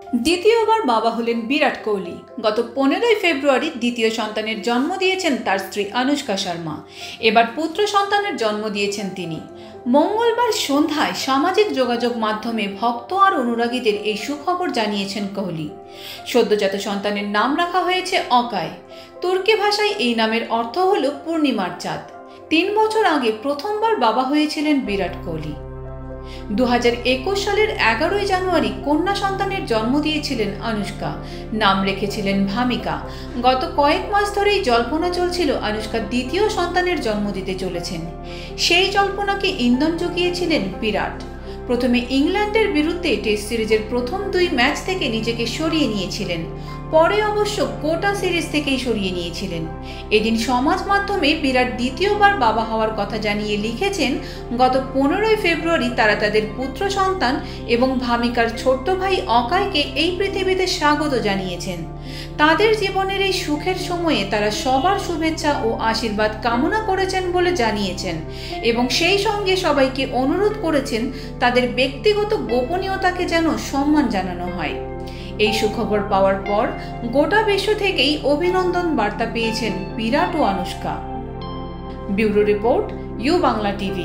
দ্বিতীয়বার বাবা হলেন বিরাট কোহলি। গত 15ই ফেব্রুয়ারি দ্বিতীয় সন্তানের জন্ম দিয়েছেন তার স্ত্রী অনুষ্কা শর্মা। এবার পুত্র সন্তানের জন্ম দিয়েছেন তিনি। মঙ্গলবার সন্ধ্যায় সামাজিক যোগাযোগ মাধ্যমে ভক্ত আর অনুরাগীদের এই সুখবর জানিয়েছেন কোহলি। সদ্যজাত সন্তানের নাম রাখা হয়েছে অকায়। তুর্কি ভাষায় এই নামের অর্থ হল পূর্ণিমার চাঁদ। 3 বছর আগে প্রথমবার বাবা হয়েছিলেন বিরাট কোহলি। 2021 সালের 11ই জানুয়ারি কন্যা সন্তানের জন্ম দিয়েছিলেন অনুষ্কা। নাম রেখেছিলেন ভামিকা। গত কয়েক মাস ধরেই জল্পনা চলছিল অনুষ্কা দ্বিতীয় সন্তানের জন্ম দিতে চলেছেন। সেই জল্পনাকে ইন্ধন জুগিয়েছিলেন বিরাট। প্রথমে ইংল্যান্ডের বিরুদ্ধে টেস্ট সিরিজের প্রথম 2 ম্যাচ থেকে নিজেকে সরিয়ে নিয়েছিলেন। পরে অবশ্য গোটা সিরিজ থেকেই সরিয়ে নিয়েছিলেন। এদিন সমাজ মাধ্যমে বিরাট দ্বিতীয়বার বাবা হওয়ার কথা জানিয়ে লিখেছেন, গত 15ই ফেব্রুয়ারি তারা তাদের পুত্র সন্তান এবং ভামিকার ছোট্ট ভাই অকায়কে এই পৃথিবীতে স্বাগত জানিয়েছেন। তাদের জীবনের এই সুখের সময়ে তারা সবার শুভেচ্ছা ও আশীর্বাদ কামনা করেছেন বলে জানিয়েছেন এবং সেই সঙ্গে সবাইকে অনুরোধ করেছেন তাদের ব্যক্তিগত গোপনীয়তাকে যেন সম্মান জানানো হয়। এই সুখবর পাওয়ার পর গোটা বিশ্ব থেকেই অভিনন্দন বার্তা পেয়েছেন বিরাট ও Anushka. Bureau report, U Bangla TV.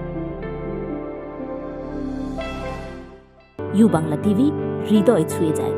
U Bangla TV, হৃদয় ছুঁয়ে যায়।